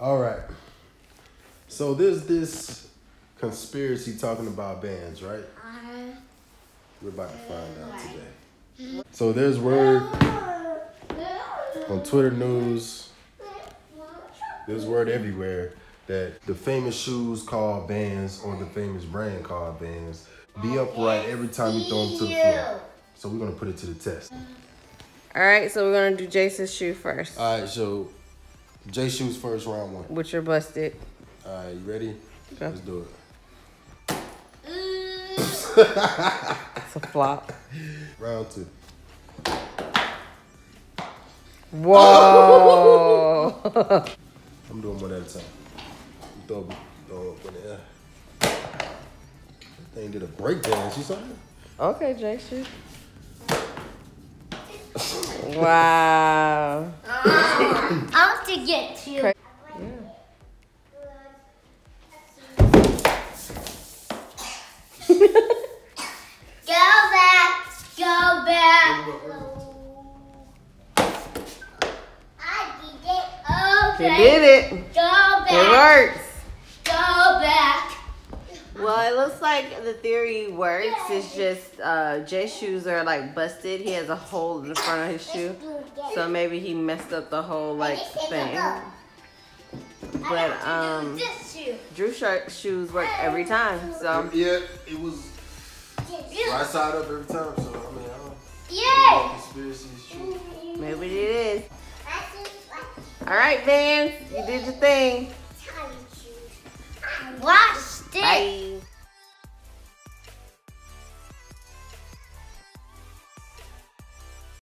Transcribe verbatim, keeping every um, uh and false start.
All right. So there's this conspiracy talking about bands, right? We're about to find out today. So there's word on Twitter news, there's word everywhere that the famous shoes called Vans or the famous brand called Vans be upright every time you throw them to the floor. So we're gonna put it to the test. All right, so we're gonna do Jason's shoe first. All right, so Jay shoes first, round one. Which are busted. All right, you ready? Okay. Let's do it. It's a flop. Round two. Whoa. I'm doing one at a time. You throw, throw up in the air. That thing did a break dance. You saw it? Okay, Jason. Wow. I want to get to. Yeah. Go back. Go back. I did it. Okay. You did it. Go back. It works. Go back. Well, it looks like the theory works. It's just uh, Jay's shoes are like busted. He has a hole in the front of his shoe. So maybe he messed up the whole like thing. But um, Drew's shirt shoes work every time. So yeah, it was right side up every time. So I mean, I don't yeah. Conspiracy is true. Maybe it is. All right, Vans, you did your thing. Watch this. Bye.